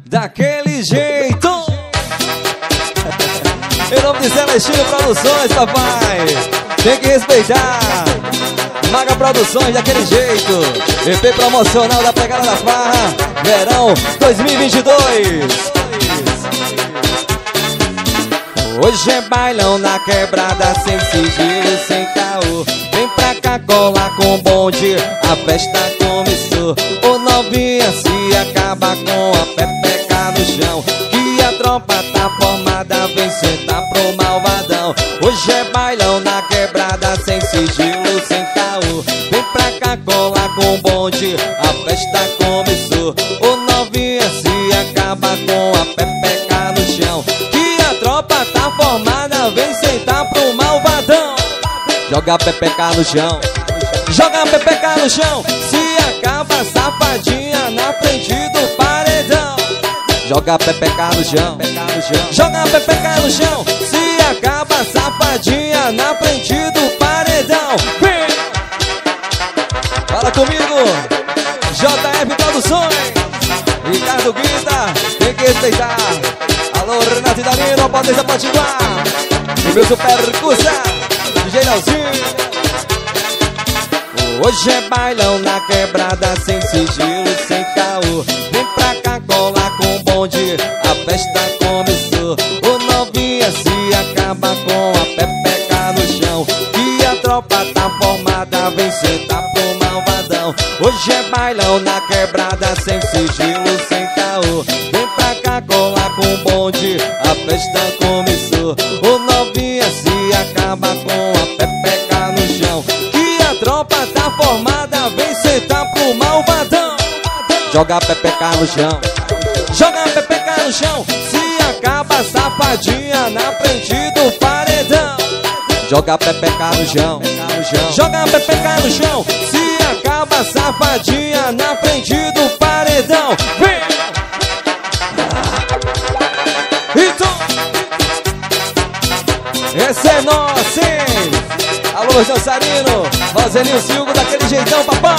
daquele jeito. Em nome de Celestino Produções, papai, tem que respeitar. Maga Produções, daquele jeito. EP promocional da Pegada da Farra, verão 2022. Hoje é bailão na quebrada, sem sigilo, sem caô. Vem pra cá colar com bonde, a festa começou. Ô novinha, se acaba com a pepeca no chão, que a tropa tá formada, vem sentar pro malvadão. Hoje é bailão na quebrada, sem sigilo, sem caô. Vem pra cá colar com bonde, a festa começou. Ô novinha, se acaba com a pepeca no chão, que a tropa tá formada, vem sentar pro malvadão. Joga a pepeca no chão, joga a pepeca no chão, se acaba safadinha na frente do paredão. Joga a pepeca no chão, joga a pepeca no chão, se acaba safadinha na frente do paredão. Vem! Fala comigo, JF Produções, Ricardo Guita, tem que respeitar. Alô, Renato e Danilo, a potência pode iguar. E meu super cursa, DJ Nelsinho. Hoje é bailão na quebrada, sem sigilo, sem caô. Vem pra cá colar com bonde, a festa começou. Ô novinha, se acaba com a pepeca no chão, que a tropa tá formada, vem sentar pro malvadão. Hoje é bailão na quebrada, sem sigilo, sem caô. Vem pra cá colar com bonde, a festa começou. Ô novinha, se acaba com a pepeca no chão, que a tropa tá formada, vem sentar pro malvadão. Joga a pepeca no chão, joga a pepeca no chão, se acaba safadinha na frente do paredão. Joga a pepeca no chão, joga a pepeca no chão, se acaba safadinha na frente do paredão. Vem! Então, esse é nosso, hein? Alô, dançarino, Roselinho Silva, daquele jeitão, papai.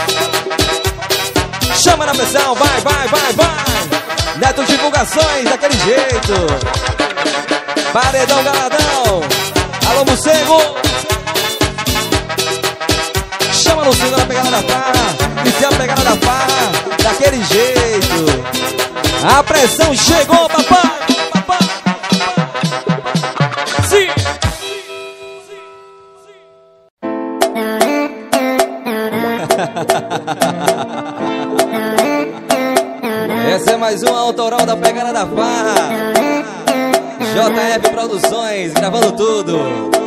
Chama na pressão, vai, vai, vai, vai. Neto Divulgações, daquele jeito. Paredão Galadão. Alô, Morcego. Chama no sino na Pegada da Farra, e se a Pegada da Farra, daquele jeito. A pressão chegou, papai. Sim. Essa é mais uma autoral da Pegada da Farra, JF Produções, gravando tudo.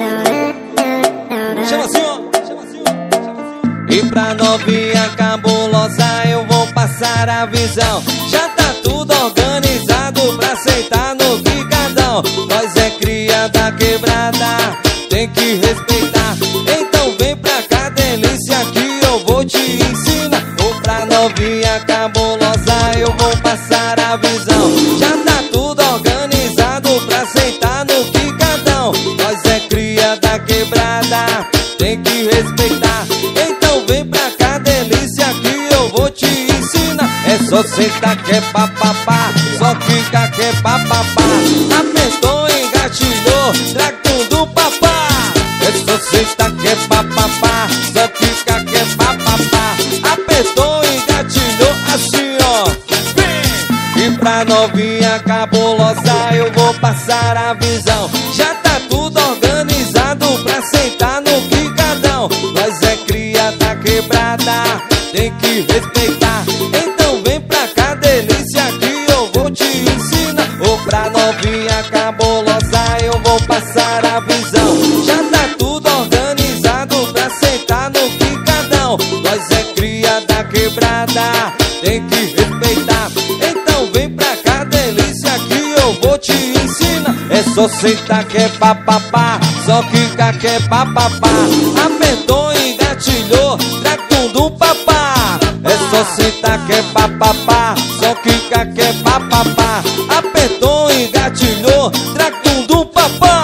Chama assim, ó. E pra novinha cabulosa eu vou passar a visão. Já tá tudo organizado pra sentar no quicadão. Nós é cria da quebrada, tem que respeitar. Então vem pra cá, delícia, que eu vou te ensinar. Ou pra novinha cabulosa eu vou passar a visão. Já tá tudo organizado pra sentar no quicadão. Nós é cria da quebrada, tem que respeitar. Então vem pra cá, delícia, que eu vou te ensinar. É só sentar que é papapá, só fica que é papapá. Apertou, engatilhou, trago do papá. É só sentar que é papapá, só fica que é papapá. Apertou, engatilhou, assim ó. Vem! E pra novinha cabulosa eu vou passar a visão. Já tá tudo organizado pra sentar no quicadão. Nós é cria da quebrada, tem que respeitar. Então vem pra cá, delícia, que eu vou te ensinar. Ou pra novinha cabulosa eu vou passar a visão. Já tá tudo organizado pra sentar no quicadão. Nós é cria da quebrada, tem que respeitar. Então vem pra cá, delícia, que eu vou te ensinar. É só sentar que é papapá, só quica que é papapá. Apertou, engatilhou, trago do papá. É só sentar que é papapá, só quica que é papapá. Apertou, engatilhou, trago do papá.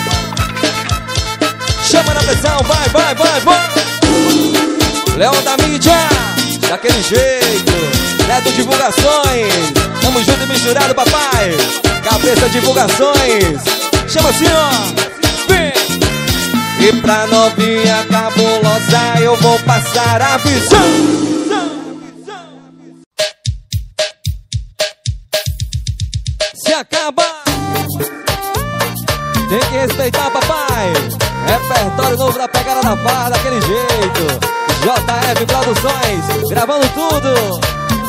Chama na pressão, vai, vai, vai, vai. Leão da mídia, daquele jeito. Projeto Divulgações. Tamo junto e misturado, papai. Cabeça Divulgações. Chama assim, ó. Vem. E pra novinha cabulosa eu vou passar a visão. Se acaba, tem que respeitar, papai. Repertório novo da pegada da farra, daquele jeito. JF Produções, gravando tudo.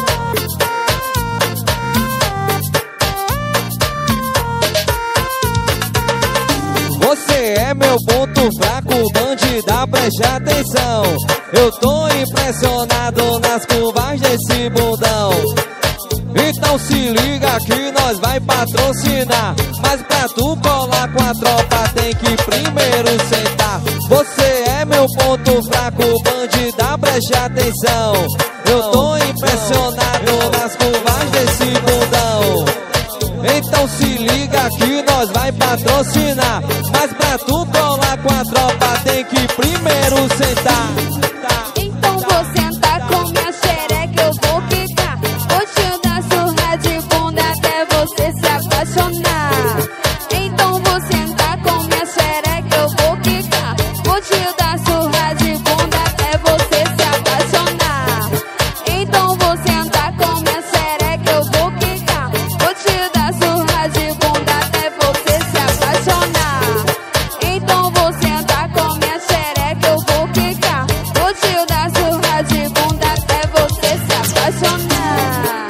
Você é meu ponto fraco, bandida, preste atenção. Eu tô impressionado nas curvas desse bundão. Então se liga que nós vai patrocinar. Mas pra tu colar com a tropa tem que primeiro sentar. Você é meu ponto fraco, bandida, preste atenção. Eu tô impressionado nas curvas desse bundão. Então se liga que nós vai patrocinar. Mas pra tu colar com a tropa tem que primeiro sentar. Então vou sentar com minha xereca, eu vou quicar. Vou te dar surra de bunda até você se apaixonar. Então vou sentar com minha xereca, eu vou quicar. Vou te dar surra de bunda até você se apaixonar. Então vou sentar com minha xereca, eu vou quicar. Vou te dar surra de bunda até você se apaixonar. Então vou sentar com minha xereca, eu vou quicar. Vou te dar surra de bunda até você se apaixonar.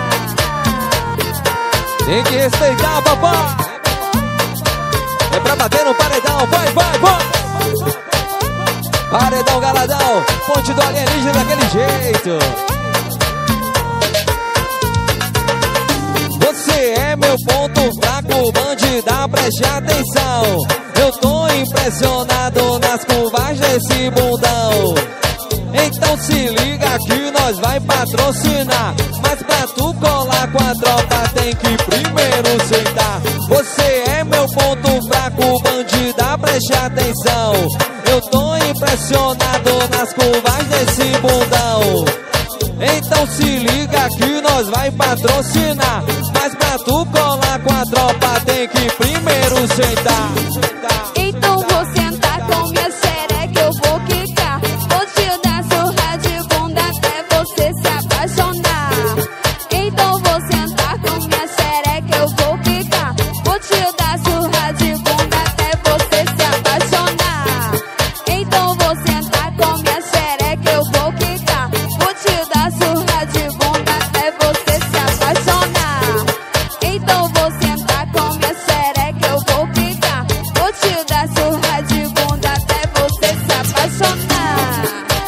Tem que respeitar, papai. É pra bater no paredão, vai, vai, vai. Paredão galadão, ponte do alienígena daquele jeito. Você é meu ponto fraco, bandida, preste atenção. Eu tô impressionado nas curvas desse bundão. Então se liga que nós vai patrocinar. Mas pra tu colar com a tropa tem que primeiro sentar. Você é meu ponto fraco, bandida, preste atenção. Eu tô impressionado nas curvas desse bundão. Então se liga que nós vai patrocinar. Mas pra tu colar com a tropa tem que primeiro sentar. Então vou sentar com minha xereca, eu vou quicar. Vou te dar surra de bunda até você se apaixonar. Então vou sentar com minha xereca, eu vou quicar. Vou te dar surra de bunda até você se apaixonar. Então vou sentar com minha xereca, eu vou quicar. Vou te dar surra de bunda até você se apaixonar. Então vou sentar com minha xereca, eu vou quicar. Vou te dar surra de bunda até você se apaixonar.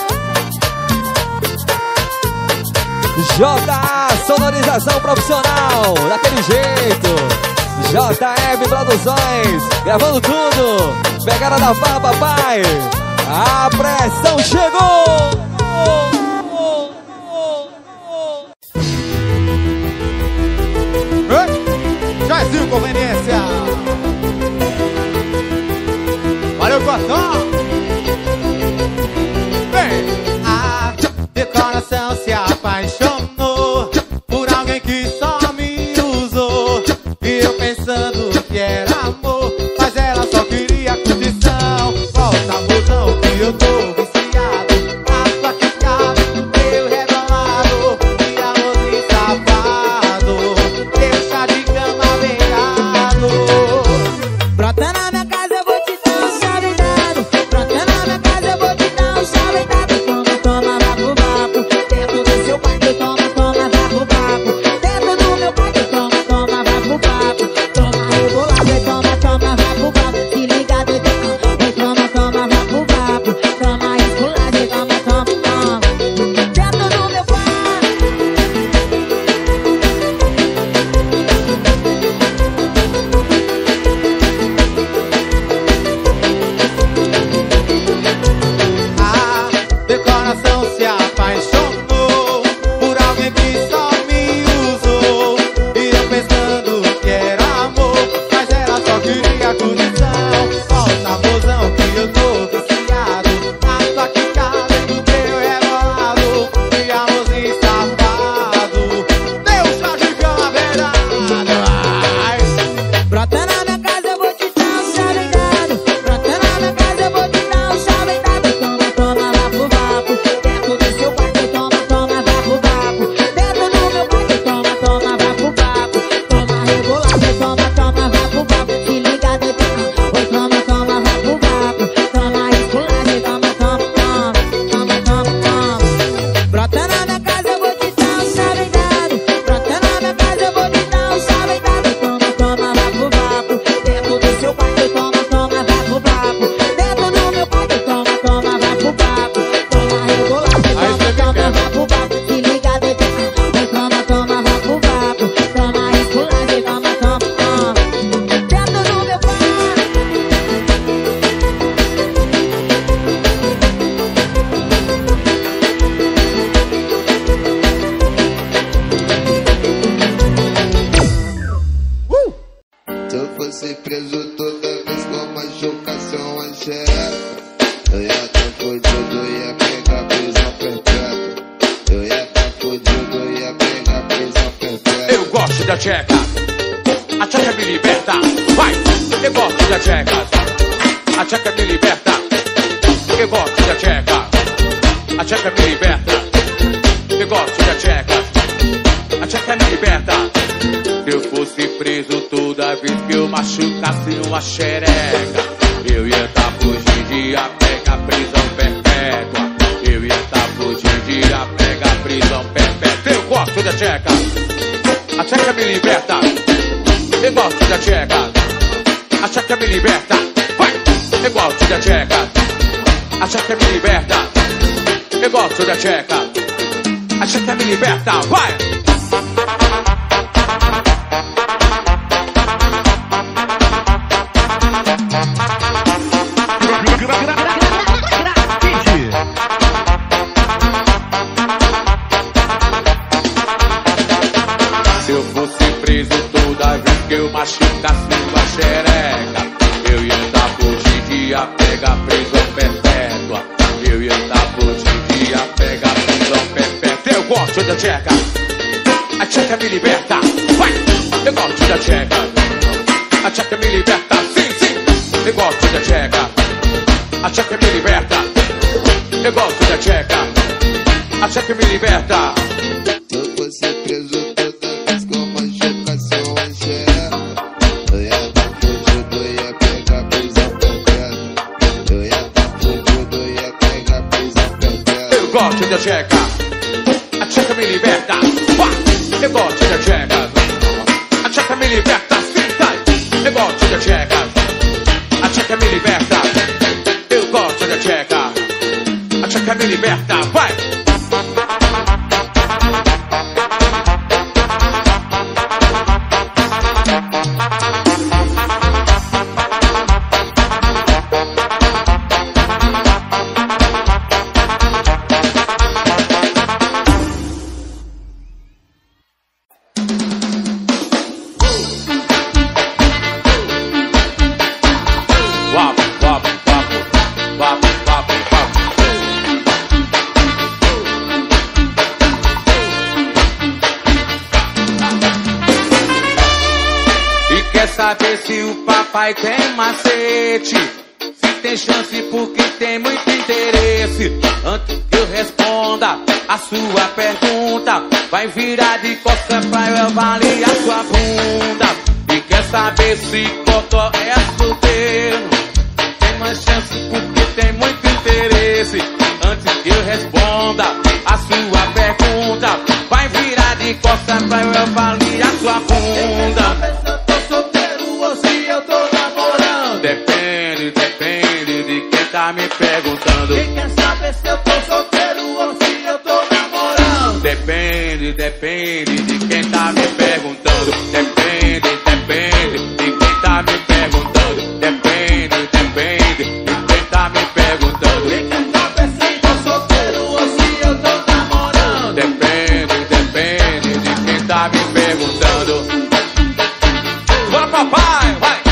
JA, sonorização profissional, daquele jeito. JF Produções, gravando tudo. Pegada da farra, papai. A pressão chegou. Jairzinho Conveniência. Valeu, Cotão. Vem. Meu coração se apaixonou por alguém que só me usou. E eu pensando que era amor, mas ela só queria curtição. Volta, mozão, que eu tô viciado. A sua quicada, eu rebolado. E amorzinho safado, teu chá de cama beirado. Brota na minha casa, eu vou te dar um chave dado. Brota na minha casa, eu vou te dar um chave dado. Toma, vapo, vapo. Dentro do seu quarto, toma, toma, vapo, vapo. Dentro do meu quarto, toma, toma, vapo, vapo. Toma, rebolado, e toma, toma, vapo, vapo. Se liga, doidão, e toma, toma, vapo, vapo. Toma, esculado, e toma, toma, toma. Dentro do meu quarto. Meu coração se apaixonou por alguém que só me usou. E eu pensando que era amor, mas ela só queria curtição. Volta, mozão, que eu tô viciado. A sua quicada do teu rebolado. E amorzinho safado, fosse preso toda vez com machucação a xereca, eu ia tá fudido, ia pegar prisão perpétua. Eu ia tá fudido, ia pegar prisão perpétua. Eu gosto da tcheca, a tcheca me liberta. Vai! Eu gosto da tcheca, a tcheca me liberta. Eu gosto da tcheca, a tcheca me liberta. Eu gosto da tcheca, a tcheca me liberta. Se eu fosse preso toda vez que eu machucasse uma xereca, eu ia tá fugindo, ia pegar prisão perpétua. Eu ia tá fugindo, ia pegar prisão perpétua. Eu gosto da tcheca, a tcheca me liberta. Eu gosto da tcheca, a tcheca me liberta. Vai! Eu gosto da tcheca, a tcheca me liberta. Eu gosto da tcheca, a tcheca me liberta. Vai! Se eu fosse preso toda vez que eu machucasse uma xereca, eu ia tá fugindo, ia pegar prisão perpétua. Eu ia tá fugindo, ia pegar prisão perpétua. Eu gosto da tcheca, a tcheca me liberta. Vai! Eu gosto da tcheca, a tcheca me liberta. Sim, sim! Eu gosto da tcheca, a tcheca me liberta. Eu gosto da tcheca, a tcheca me liberta. Se eu fosse preso toda vez com machucação a xereca, eu ia tá fudido, ia pegar prisão perpétua. Eu ia tá fudido, ia pegar prisão perpétua. Eu gosto da tcheca, a tcheca me liberta. Eu gosto da tcheca, a tcheca me liberta. Sim, sai. Eu gosto da tcheca, a tcheca me liberta. Eu gosto da tcheca, a tcheca me liberta. Vai! Saber se o papai tem macete, se tem chance porque tem muito interesse. Antes que eu responda a sua pergunta, vai virar de costas pra eu avaliar sua bunda. E quer saber se Cotó é solteiro, tem mais chance porque tem muito interesse. Antes que eu responda a sua pergunta, vai virar de costas pra eu avaliar sua bunda. Depende de quem tá me perguntando. Quem quer saber se eu tô solteiro ou se eu tô namorando? Depende de quem tá me perguntando. Depende de quem tá me perguntando. Depende de quem tá me perguntando. Quem quer saber se eu tô solteiro ou se eu tô namorando? Depende de quem tá me perguntando. Vai, papai, vai!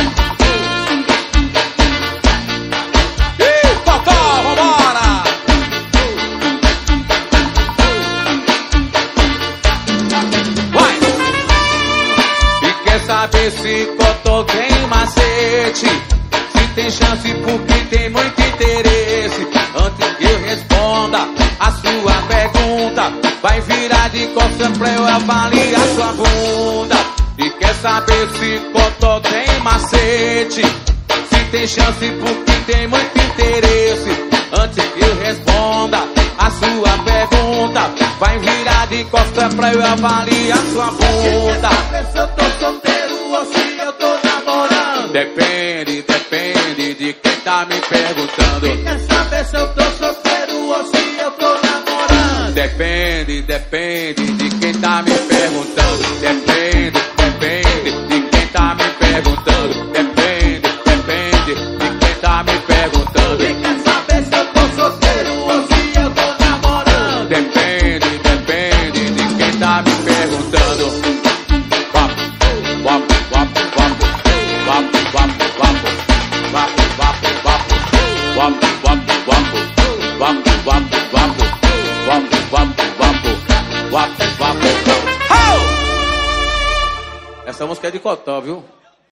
Saber se Cotó tem macete, se tem chance porque tem muito interesse. Antes que eu responda a sua pergunta, vai virar de costas pra eu avaliar sua bunda. E quer saber se Cotó tem macete, se tem chance porque tem muito interesse. Antes que eu responda a sua pergunta, vai virar de costas pra eu avaliar sua bunda. Se eu tô solteiro ou se eu tô namorando? Depende de quem tá me perguntando. Quem quer saber se eu tô solteiro ou se eu tô namorando? Depende de quem tá me perguntando. Depende de quem tá me perguntando. Depende de quem tá me perguntando. Quem quer saber se eu tô solteiro ou se eu tô namorando? Depende de quem tá me perguntando. Essa música é de Cotó, viu?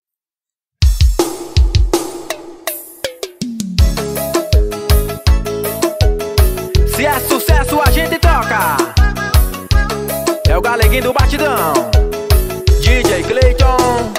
Se é sucesso a gente toca. É o Galeguinho do Batidão, DJ Clayton.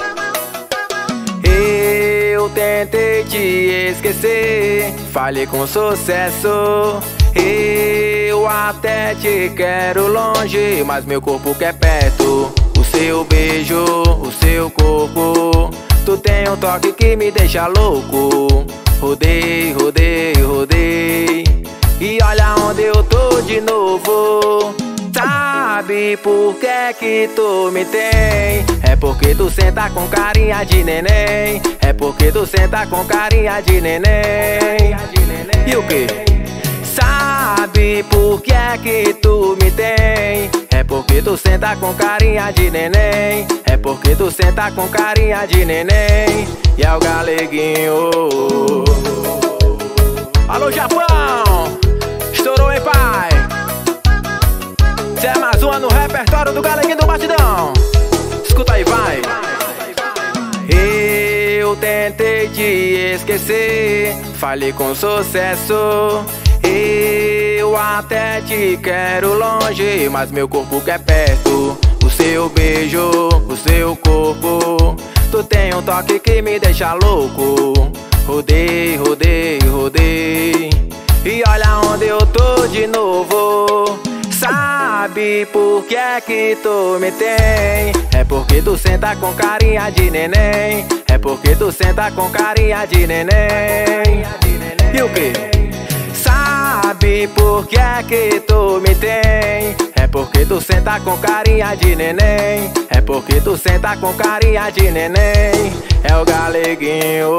Eu tentei te esquecer, falhei com sucesso. Eu até te quero longe, mas meu corpo quer perto. O seu beijo, o seu corpo, tu tem um toque que me deixa louco. Rodei, rodei, rodei, e olha onde eu tô de novo. Sabe por que tu me tem? É porque tu senta com carinha de neném. É porque tu senta com carinha de neném. E o que? Sabe por que tu me tem? É porque tu senta com carinha de neném. É porque tu senta com carinha de neném. E é o Galeguinho. Alô, Japão! Estourou, hein, pai? Cê é mais uma no repertório do Galeguinho do Batidão. Escuta aí, vai. Eu tentei te esquecer, falhei com sucesso. Eu até te quero longe, mas meu corpo quer perto. O seu beijo, o seu corpo, tu tem um toque que me deixa louco. Rodei, rodei, rodei, e olha onde eu tô de novo. Sabe por que tu me tem? É porque tu senta com carinha de neném. É porque tu senta com carinha de neném. E o que? Sabe por que tu me tem? É porque tu senta com carinha de neném. É porque tu senta com carinha de neném. É o Galeguinho.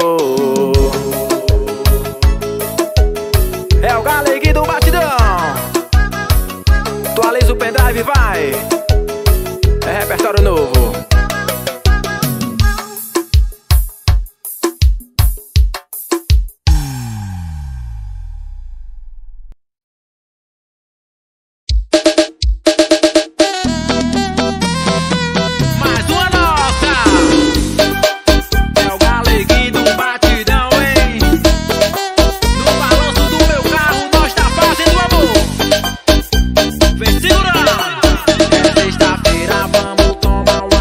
É o Galeguinho do Batidão. Atualiza o pendrive, vai. É repertório novo. Mais uma nossa. É o Galeguinho do Batidão, hein? No balanço do meu carro nós tá fazendo amor. Vem segurando. É sexta-feira, vamos tomar uma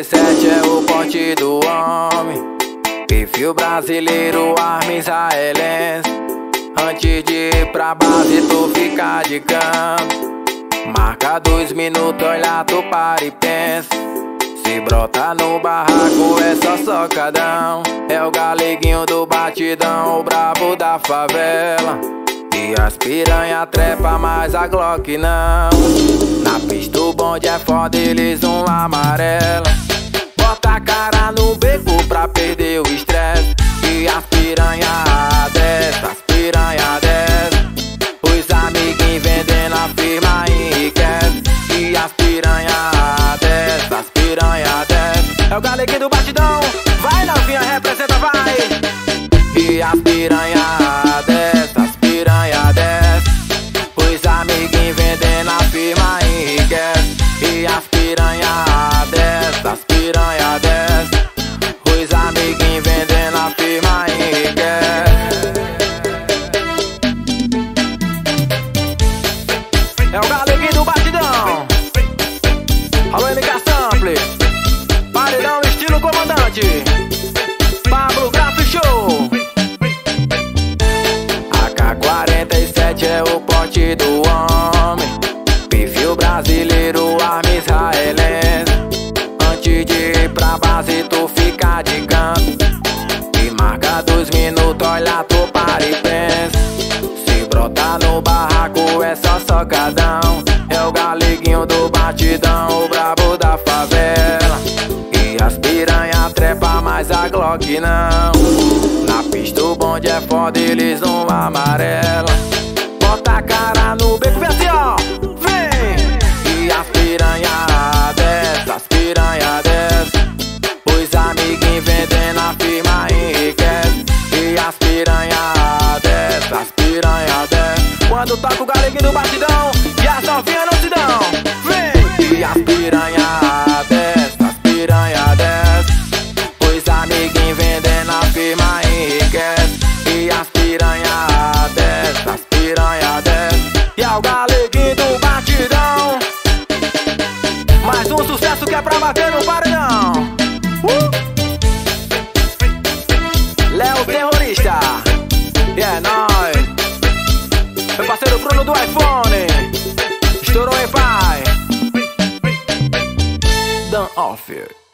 47 é o porte do homem. Perfil brasileiro, arma israelense. Antes de ir pra base, tu fica de canto. Marca 2 minutos, olha, tu para e pensa. Se brota no barraco é só socadão. É o galeguinho do batidão, o brabo da favela. E as piranha trepa, mas a Glock não. Na pista o bonde é foda, eles amarela. Bota a cara no beco pra perder o estresse. E as piranha desce, as piranha desce. Os amiguinhos vendendo a firma enriquece. E as piranha desce, as piranha desce. É o galeguinho do batidão, vai novinha, representa, vai. E as piranha desce, as piranha desce. Os amiguinhos vendendo a firma enriquece. E as piranha desce, as piranha desce. Os amiguinhos vendendo a firma enriquece. É o galeguinho do batidão. Alô, MK Sample, paredão estilo comandante. Pablo Graf Show. AK-47 é o porte do homem. Perfil brasileiro, arma israelense. Antes de ir pra base, tu fica de canto. E marca 2 minutos, olha, tu para e pensa. Se brotar no barraco é só socadão. É o galeguinho do batidão, o brabo da favela. E as piranha trepa, mas a Glock não. Na pista o bonde é foda, eles amarela. Bota a cara no beco, vem assim, ó, vem. E as piranha desce, as piranha desce. Os amiguinhos vendendo a firma enriquece. E as piranha desce, as piranha desce. Quando toca o galeguinho do batidão e as novinhas não se dão, vem. E as piranha desce, as piranha desce. Os amiguinhos vendendo a firma enriquece. E as piranha desce, as piranha desce. E é o galeguinho do batidão. Mais um sucesso que é pra bater no paredão. Léo Terrorista. E é nóis. Meu parceiro Bruno do iPhone. Estourou, hein, pai? Dan Offer.